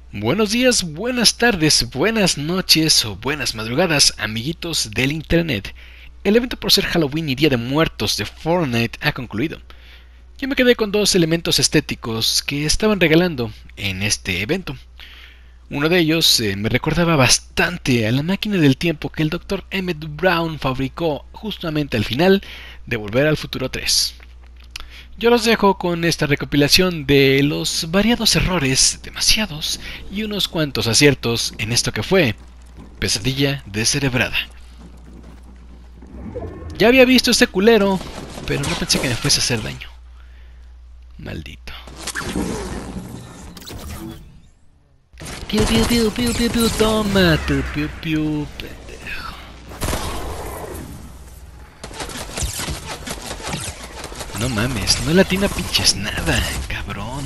Buenos días, buenas tardes, buenas noches o buenas madrugadas, amiguitos del internet. El evento por ser Halloween y Día de Muertos de Fortnite ha concluido. Yo me quedé con dos elementos estéticos que estaban regalando en este evento. Uno de ellos me recordaba bastante a la máquina del tiempo que el Dr. Emmett Brown fabricó justamente al final de Volver al Futuro 3. Yo los dejo con esta recopilación de los variados errores, demasiados, y unos cuantos aciertos en esto que fue Pesadilla Descerebrada. Ya había visto este culero, pero no pensé que me fuese a hacer daño. Maldito. Piu, piu, piu, piu, piu, piu, toma, tu, piu, piu, pendejo. No mames, no latina pinches nada, cabrón.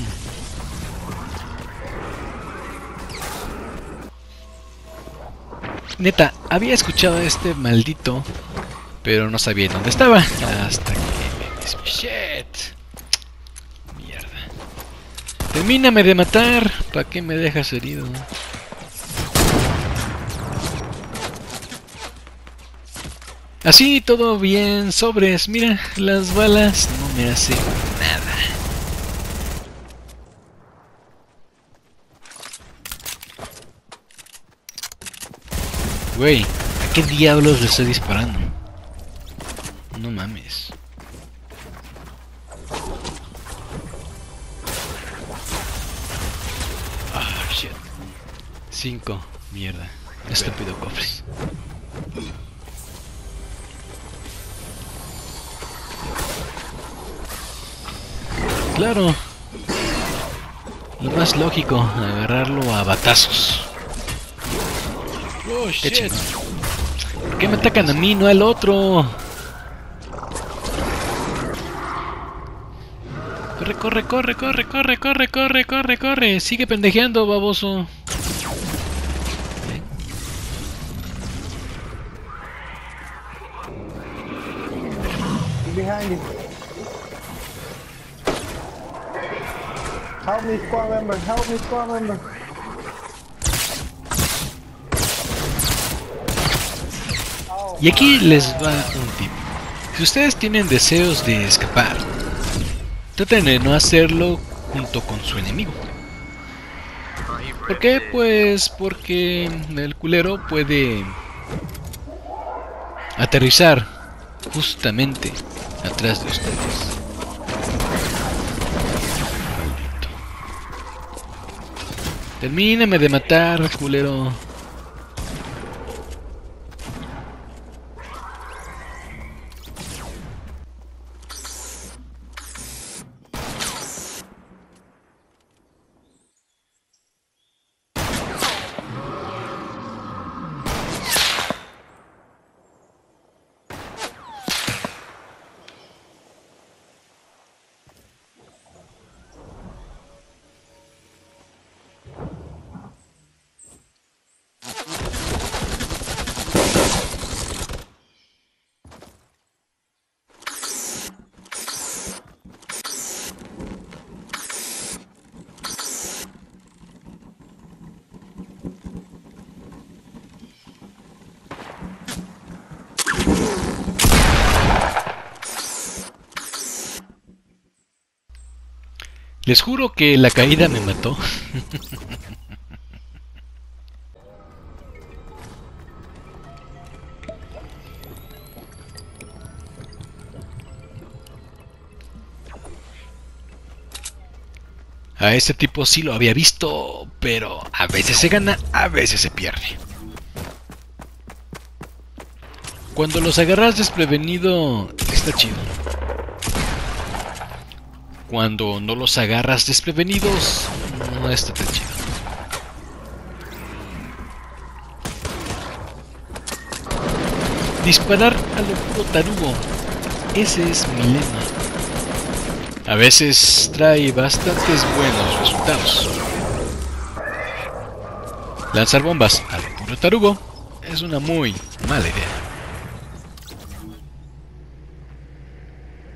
Neta, había escuchado a este maldito, pero no sabía dónde estaba. Hasta que me... ¡Shit! Mierda. Termíname de matar. ¿Para qué me dejas herido? Así, todo bien, sobres. Mira, las balas no me hacen nada. Güey, ¿a qué diablos le estoy disparando? No mames. Ah, shit. 5, mierda. Estúpido cofre. Claro. Lo más lógico, agarrarlo a batazos. Oh, Qué shit. chingón. ¿Por qué me atacan a mí, no al otro? Corre, corre, corre, corre, corre, corre, corre, corre, corre. Sigue pendejeando, baboso. Behind you. Help me, squad member. Help me, squad member. Y aquí les va un tip. Si ustedes tienen deseos de escapar, traten de no hacerlo junto con su enemigo. ¿Por qué? Pues porque el culero puede aterrizar justamente atrás de ustedes. Maldito. Termíname de matar, culero. Les juro que la caída me mató. A este tipo sí lo había visto, pero a veces se gana, a veces se pierde. Cuando los agarras desprevenido, está chido. Cuando no los agarras desprevenidos, no está tan chido. Disparar a lo puro tarugo. Ese es mi lema. A veces trae bastantes buenos resultados. Lanzar bombas a lo puro tarugo es una muy mala idea.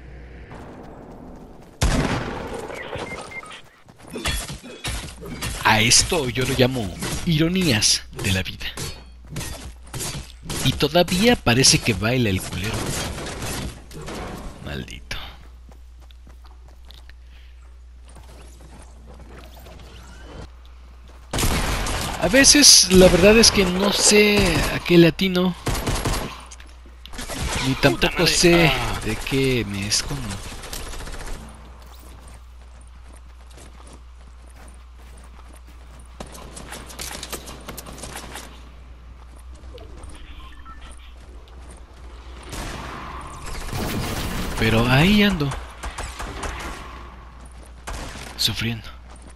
A A esto yo lo llamo ironías de la vida. Y todavía parece que baila el culero. Maldito. A veces la verdad es que no sé a qué le atino. Ni tampoco sé de qué me escondo. Pero ahí ando. Sufriendo.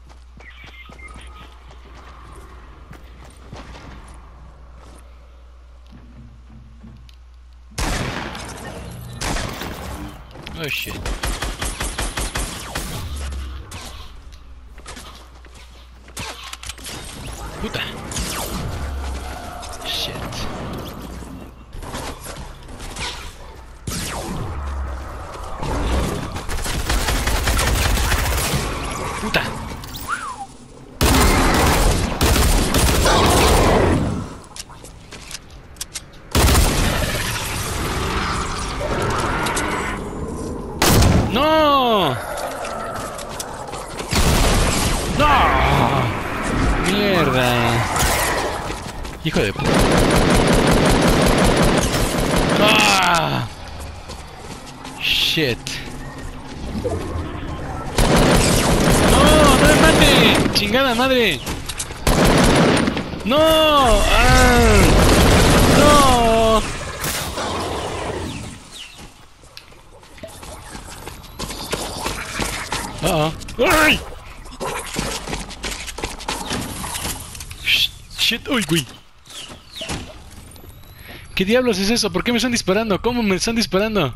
Oh shit. Puta. Shit. Puta. ¡No! ¡No! ¡Mierda! Hijo de puta. ¡Ah! ¡Shit! ¡No! ¡No me mate! ¡Chingada madre! ¡No! ¡Ah! ¡No! ¡Ay! Shit, uy, güey. ¿Qué diablos es eso? ¿Por qué me están disparando? ¿Cómo me están disparando?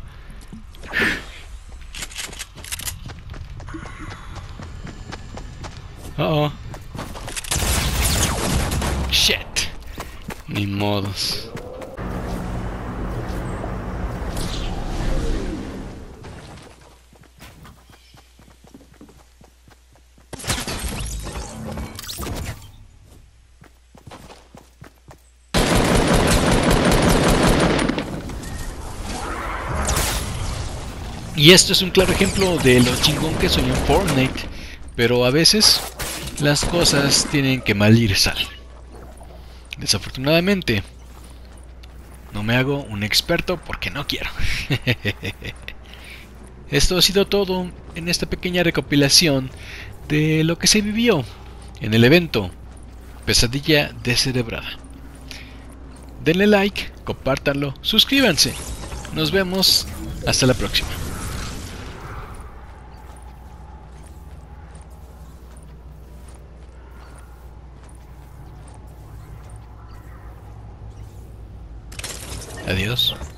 Shit. Ni modos. Y esto es un claro ejemplo de lo chingón que soy en Fortnite. Pero a veces las cosas tienen que malir sal. Desafortunadamente, no me hago un experto porque no quiero. Esto ha sido todo en esta pequeña recopilación de lo que se vivió en el evento Pesadilla Descerebrada. Denle like, compártanlo, suscríbanse. Nos vemos hasta la próxima. Adiós.